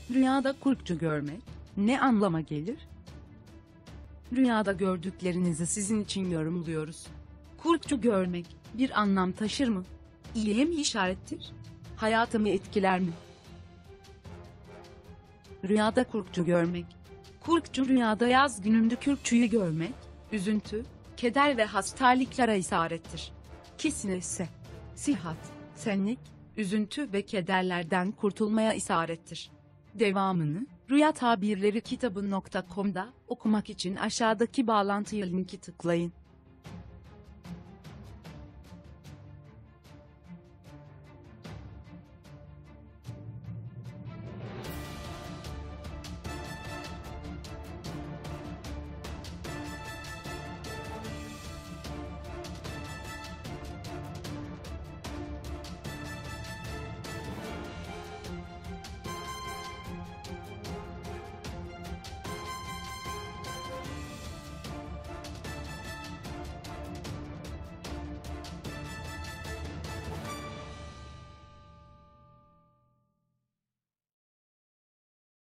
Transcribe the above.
Rüyada kurtçu görmek ne anlama gelir? Rüyada gördüklerinizi sizin için yorumluyoruz. Kurtçu görmek bir anlam taşır mı? İyiye mi işarettir? Hayatımı etkiler mi? Rüyada kurtçu görmek. Kurtçu rüyada yaz gününde kürkçüyü görmek, üzüntü, keder ve hastalıklara işarettir. Kesinlikle sihat, senlik, üzüntü ve kederlerden kurtulmaya işarettir. Devamını Rüya Tabirleri kitabı.com'da okumak için aşağıdaki bağlantıya linki tıklayın.